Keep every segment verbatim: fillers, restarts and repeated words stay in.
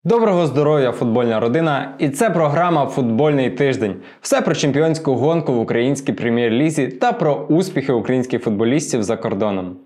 Доброго здоров'я, футбольна родина! І це програма «Футбольний тиждень». Все про чемпіонську гонку в українській прем'єр-лізі та про успіхи українських футболістів за кордоном.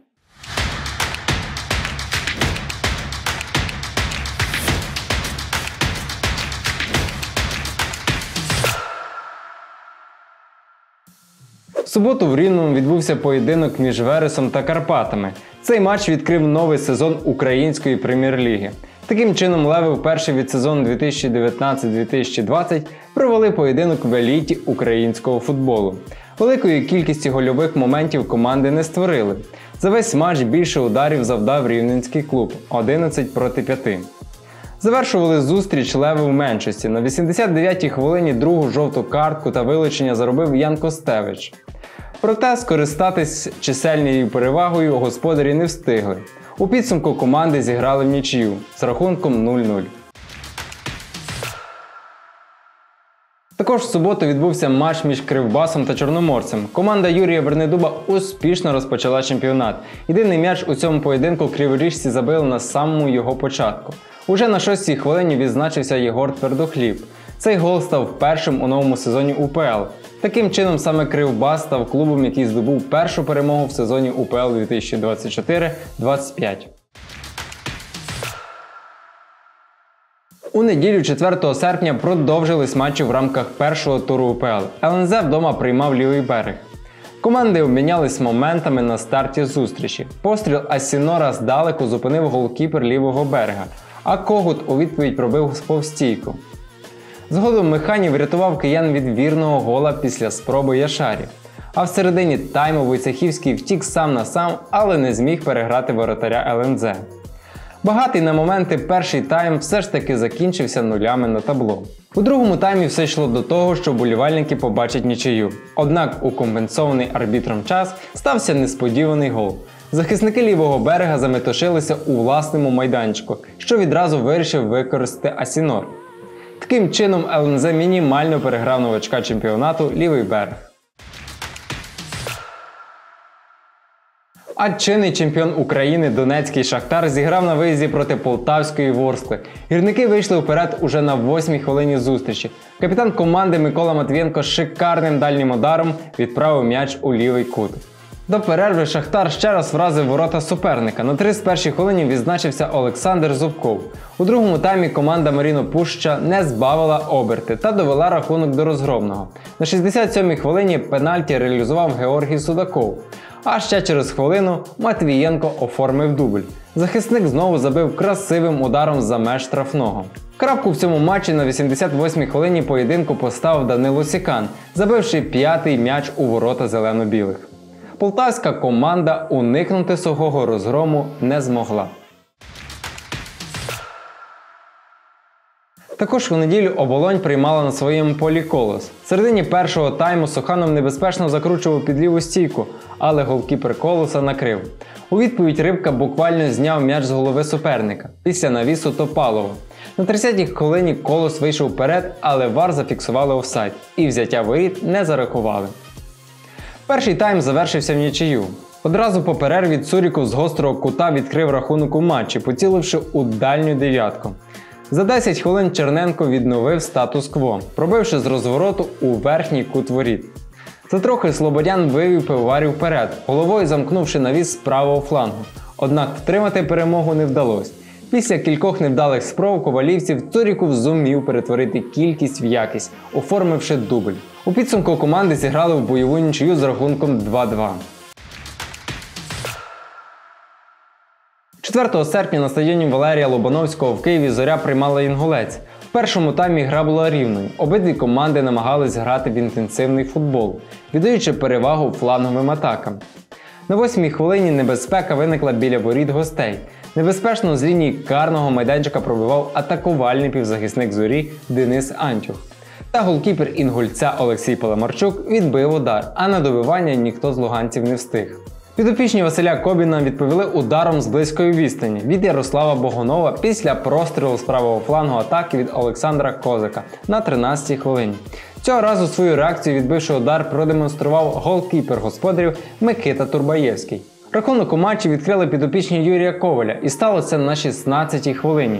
В суботу в Рівному відбувся поєдинок між Вересом та Карпатами. Цей матч відкрив новий сезон української прем'єр-ліги. Таким чином, леви вперше від сезону дві тисячі дев'ятнадцять дві тисячі двадцять провели поєдинок в еліті українського футболу. Великої кількості гольових моментів команди не створили. За весь матч більше ударів завдав рівненський клуб – одинадцять проти п'яти. Завершували зустріч леви в меншості. На вісімдесят дев'ятій хвилині другу жовту картку та вилучення заробив Ян Костевич. Проте скористатись чисельною перевагою господарі не встигли. У підсумку команди зіграли в нічию з рахунком нуль нуль. Також в суботу відбувся матч між Кривбасом та Чорноморцем. Команда Юрія Вернедуба успішно розпочала чемпіонат. Єдиний м'яч у цьому поєдинку криворіжці забили на самому його початку. Уже на шостій хвилині відзначився Єгор Твердохліб. Цей гол став першим у новому сезоні УПЛ. Таким чином, саме Кривбас став клубом, який здобув першу перемогу в сезоні УПЛ дві тисячі двадцять чотири двадцять п'ять. У неділю четвертого серпня продовжились матчі в рамках першого туру УПЛ. ел ен зет вдома приймав Лівий берег. Команди обмінялись моментами на старті зустрічі. Постріл Асінора здалеку зупинив голкіпер Лівого берега, а Когут у відповідь пробив повстійку. Згодом Механів врятував киян від вірного гола після спроби Яшарів. А в середині тайму Войцехівський втік сам на сам, але не зміг переграти воротаря ел ен зет. Багатий на моменти перший тайм все ж таки закінчився нулями на табло. У другому таймі все йшло до того, що вболівальники побачать нічию. Однак у компенсований арбітром час стався несподіваний гол. Захисники Лівого берега заметушилися у власному майданчику, що відразу вирішив використати Асінор. Таким чином ел ен зет мінімально переграв новачка чемпіонату Лівий берег. А чинний чемпіон України Донецький Шахтар зіграв на виїзді проти Полтавської Ворскли. Гірники вийшли вперед уже на восьмій хвилині зустрічі. Капітан команди Микола Матвієнко шикарним дальнім ударом відправив м'яч у лівий кут. До перерви Шахтар ще раз вразив ворота суперника. На тридцять першій хвилині відзначився Олександр Зубков. У другому таймі команда Маріно Пуща не збавила оберти та довела рахунок до розгромного. На шістдесят сьомій хвилині пенальті реалізував Георгій Судаков. А ще через хвилину Матвієнко оформив дубль. Захисник знову забив красивим ударом за меж штрафного. Крапку в цьому матчі на вісімдесят восьмій хвилині поєдинку поставив Данило Сікан, забивши п'ятий м'яч у ворота зелено-білих. Полтавська команда уникнути сухого розгрому не змогла. Також у неділю Оболонь приймала на своєму полі Колос. В середині першого тайму Суханов небезпечно закручував під ліву стійку, але голкіпер Колоса накрив. У відповідь Рибка буквально зняв м'яч з голови суперника після навісу Топалова. На тридцятій хвилині Колос вийшов вперед, але ВАР зафіксували офсайд і взяття воріт не зарахували. Перший тайм завершився в нічию. Одразу по перерві Цуріков з гострого кута відкрив рахунок у матчі, поціливши у дальню дев'ятку. За десять хвилин Черненко відновив статус-кво, пробивши з розвороту у верхній кут воріт. Затрохи Слободян вивів пивоварів вперед, головою замкнувши навіс з правого флангу. Однак втримати перемогу не вдалося. Після кількох невдалих спроб ковалівців Цуріков зумів перетворити кількість в якість, оформивши дубль. У підсумку команди зіграли в бойову нічию з рахунком два два. четвертого серпня на стадіоні Валерія Лобановського в Києві Зоря приймала Інгулець. В першому таймі гра була рівною. Обидві команди намагались грати в інтенсивний футбол, віддаючи перевагу фланговим атакам. На восьмій хвилині небезпека виникла біля воріт гостей. Небезпечно з лінії карного майданчика пробивав атакувальний півзахисник Зорі Денис Антюх. Та голкіпер Інгульця Олексій Паламарчук відбив удар, а на добивання ніхто з луганців не встиг. Підопічні Василя Кобіна відповіли ударом з близької відстані від Ярослава Богонова після прострілу з правого флангу атаки від Олександра Козака на тринадцятій хвилині. Цього разу свою реакцію, відбивши удар, продемонстрував голкіпер господарів Микита Турбаєвський. Рахунок у матчі відкрили підопічні Юрія Коваля, і сталося на шістнадцятій хвилині.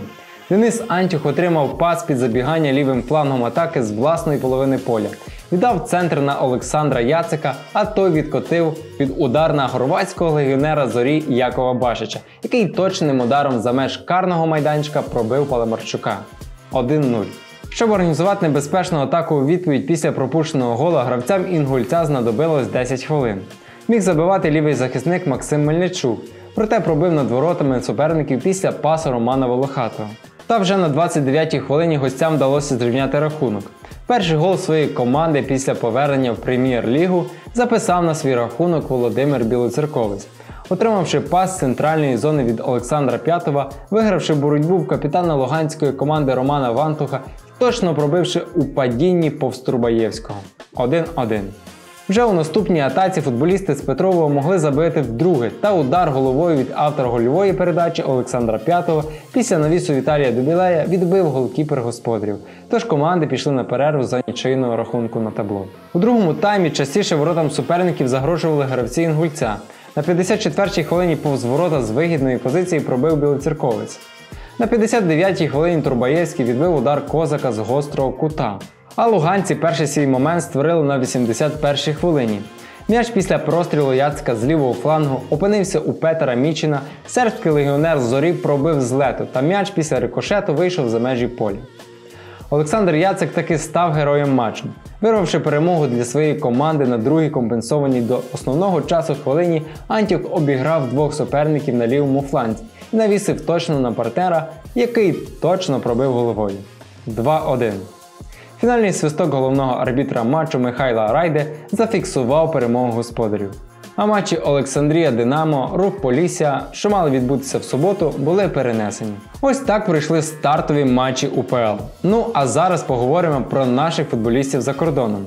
Денис Антюх отримав пас під забігання лівим флангом атаки з власної половини поля. Віддав центр на Олександра Яцика, а той відкотив під удар на хорватського легіонера Зорі Якова Башича, який точним ударом за меж карного майданчика пробив Паламарчука. один нуль. Щоб організувати небезпечну атаку у відповідь після пропущеного гола, гравцям Інгульця знадобилось десять хвилин. Міг забивати лівий захисник Максим Мельничук, проте пробив над воротами суперників після пасу Романа Волохатого. Та вже на двадцять дев'ятій хвилині гостям вдалося зрівняти рахунок. Перший гол своєї команди після повернення в Прем'єр-лігу записав на свій рахунок Володимир Білоцерковець, отримавши пас з центральної зони від Олександра П'ятова, вигравши боротьбу в капітана луганської команди Романа Вантуха і точно пробивши у падінні повз Турбаєвського. один один. Вже у наступній атаці футболісти з Петрового могли забити вдруге, та удар головою від автора гольової передачі Олександра П'ятого після навісу Віталія Дубілея відбив голкіпер господарів. Тож команди пішли на перерву за нічийного рахунку на табло. У другому таймі частіше воротам суперників загрожували гравці Інгульця. На п'ятдесят четвертій хвилині повз ворота з вигідної позиції пробив Білоцерковець. На п'ятдесят дев'ятій хвилині Турбаєвський відбив удар Козака з гострого кута. А луганці перший свій момент створили на вісімдесят першій хвилині. М'яч після прострілу Яцика з лівого флангу опинився у Петера Мічина, сербський легіонер Зорі пробив з лету, та м'яч після рикошету вийшов за межі поля. Олександр Яцик таки став героєм матчу. Вирвавши перемогу для своєї команди на другій компенсованій до основного часу хвилині, Антюх обіграв двох суперників на лівому фланзі і навісив точно на партнера, який точно пробив головою. два один. Фінальний свисток головного арбітра матчу Михайла Райде зафіксував перемогу господарів. А матчі Олександрія Динамо, Рух Полісся, що мали відбутися в суботу, були перенесені. Ось так пройшли стартові матчі УПЛ. Ну а зараз поговоримо про наших футболістів за кордоном.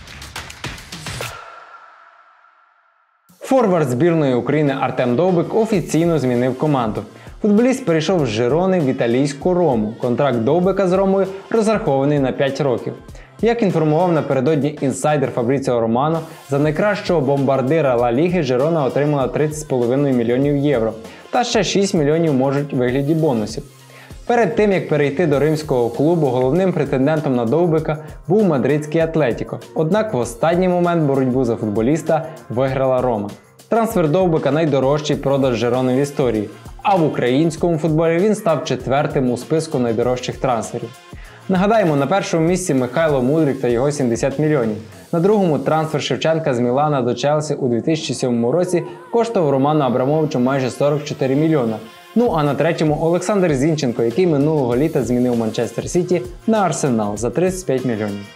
Форвард збірної України Артем Довбик офіційно змінив команду. Футболіст перейшов з Жирони в італійську Рому. Контракт Довбика з Ромою розрахований на п'ять років. Як інформував напередодні інсайдер Фабріціо Романо, за найкращого бомбардира Ла Ліги Жирона отримала тридцять з половиною мільйонів євро, та ще шість мільйонів можуть у вигляді бонусів. Перед тим, як перейти до римського клубу, головним претендентом на Довбика був мадридський Атлетіко. Однак в останній момент боротьбу за футболіста виграла Рома. Трансфер Довбика – найдорожчий продаж Жирони в історії, а в українському футболі він став четвертим у списку найдорожчих трансферів. Нагадаємо, на першому місці Михайло Мудрик та його сімдесят мільйонів. На другому трансфер Шевченка з Мілана до Челсі у дві тисячі сьомому році коштував Роману Абрамовичу майже сорок чотири мільйона. Ну а на третьому Олександр Зінченко, який минулого літа змінив Манчестер Сіті на Арсенал за тридцять п'ять мільйонів.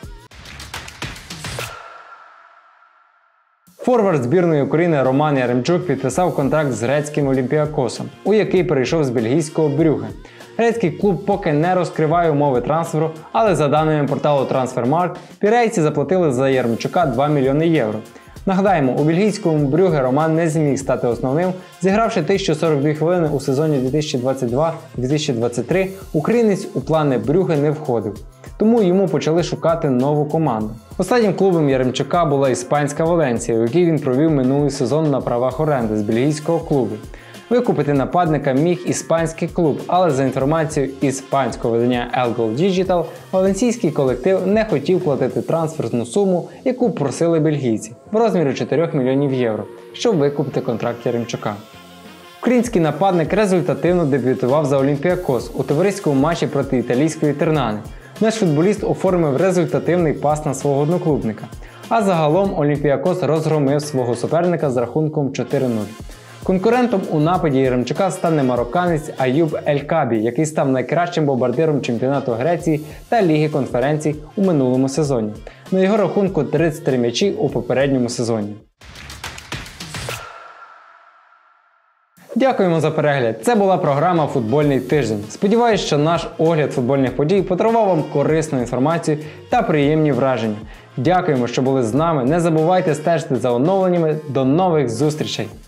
Форвард збірної України Роман Яремчук підписав контракт з грецьким Олімпіакосом, у який перейшов з бельгійського Брюгге. Грецький клуб поки не розкриває умови трансферу, але за даними порталу Transfermarkt, пірейці заплатили за Яремчука два мільйони євро. Нагадаємо, у бельгійському Брюгге Роман не зміг стати основним, зігравши тисячу сорок дві хвилини у сезоні дві тисячі двадцять два дві тисячі двадцять три, українець у плани Брюгге не входив. Тому йому почали шукати нову команду. Останнім клубом Яремчука була іспанська Валенсія, у якій він провів минулий сезон на правах оренди з бельгійського клубу. Викупити нападника міг іспанський клуб, але за інформацією іспанського видання El Gol Digital, валенсійський колектив не хотів платити трансферну суму, яку просили бельгійці, в розмірі чотирьох мільйонів євро, щоб викупити контракт Яремчука. Український нападник результативно дебютував за Олімпіакос у товариському матчі проти італійської Тернани. Наш футболіст оформив результативний пас на свого одноклубника. А загалом Олімпіакос розгромив свого суперника з рахунком чотири нуль. Конкурентом у нападі Яремчука стане марокканець Аюб Ель-Кабі, який став найкращим бомбардиром чемпіонату Греції та Ліги конференцій у минулому сезоні. На його рахунку тридцять три м'ячі у попередньому сезоні. Дякуємо за перегляд. Це була програма «Футбольний тиждень». Сподіваюсь, що наш огляд футбольних подій подарував вам корисну інформацію та приємні враження. Дякуємо, що були з нами. Не забувайте стежити за оновленнями. До нових зустрічей!